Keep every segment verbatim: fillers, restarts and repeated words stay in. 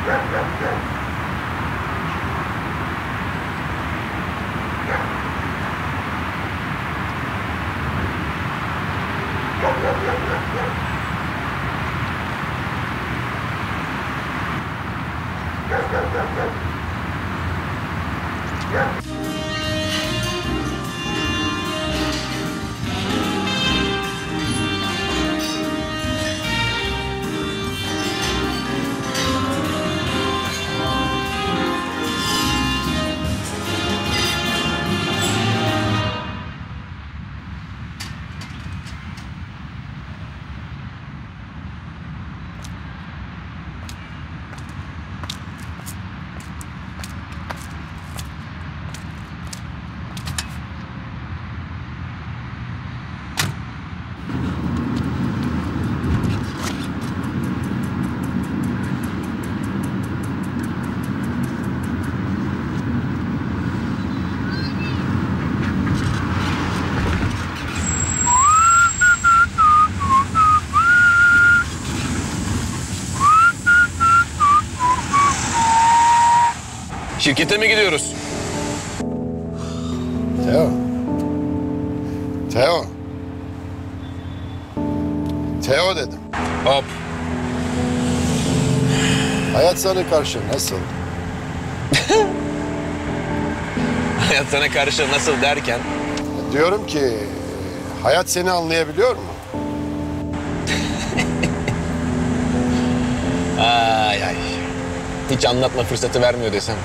Şirkete mi gidiyoruz? Teo. Teo. Teo dedim. Hop. Hayat sana karşı nasıl? Hayat sana karşı nasıl derken? Diyorum ki hayat seni anlayabiliyor mu? Ay ay. Hiç anlatma fırsatı vermiyor desem.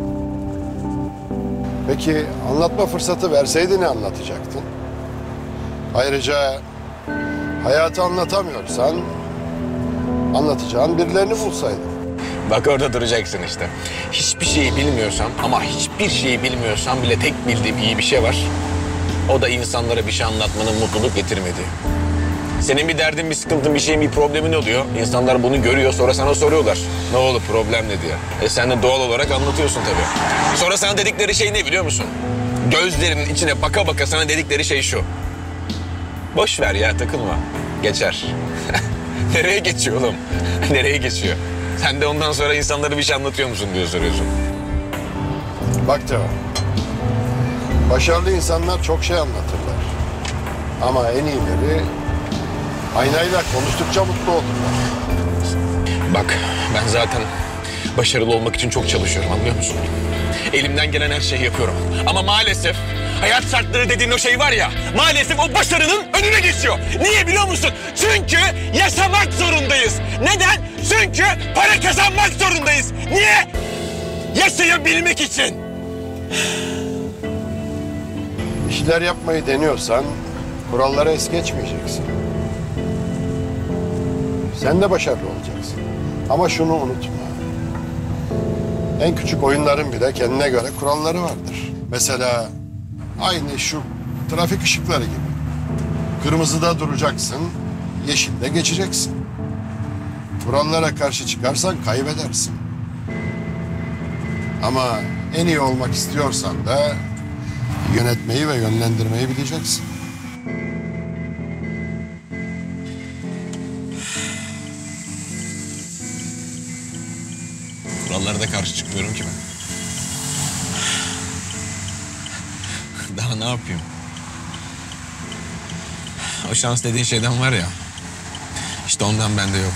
Peki anlatma fırsatı verseydi ne anlatacaktın? Ayrıca hayatı anlatamıyorsan anlatacağın birilerini bulsaydın. Bak orada duracaksın işte. Hiçbir şeyi bilmiyorsam ama hiçbir şeyi bilmiyorsam bile tek bildiğim iyi bir şey var. O da insanlara bir şey anlatmanın mutluluk getirmediği. Senin bir derdin, bir sıkıntın, bir şeyin, bir problemin oluyor. İnsanlar bunu görüyor, sonra sana soruyorlar. Ne oldu, problem ne diye. E sen de doğal olarak anlatıyorsun tabii. Sonra sana dedikleri şey ne biliyor musun? Gözlerinin içine baka baka sana dedikleri şey şu. Boş ver ya, takılma. Geçer. Nereye geçiyor oğlum? Nereye geçiyor? Sen de ondan sonra insanlara bir şey anlatıyor musun diye soruyorsun. Bak Teo, başarılı insanlar çok şey anlatırlar. Ama en iyileri aynayla konuştukça mutlu olurlar. Bak ben zaten başarılı olmak için çok çalışıyorum, anlıyor musun? Elimden gelen her şeyi yapıyorum. Ama maalesef hayat şartları dediğin o şey var ya, maalesef o başarının önüne geçiyor. Niye biliyor musun? Çünkü yaşamak zorundayız. Neden? Çünkü para kazanmak zorundayız. Niye? Yaşayabilmek için. Bir şeyler yapmayı deniyorsan kurallara es geçmeyeceksin. Sen de başarılı olacaksın. Ama şunu unutma. En küçük oyunların bile kendine göre kuralları vardır. Mesela aynı şu trafik ışıkları gibi. Kırmızıda duracaksın, yeşilde geçeceksin. Kurallara karşı çıkarsan kaybedersin. Ama en iyi olmak istiyorsan da yönetmeyi ve yönlendirmeyi bileceksin. Kurallara da karşı çıkmıyorum ki ben. Daha ne yapayım? O şans dediğin şeyden var ya, işte ondan bende yok.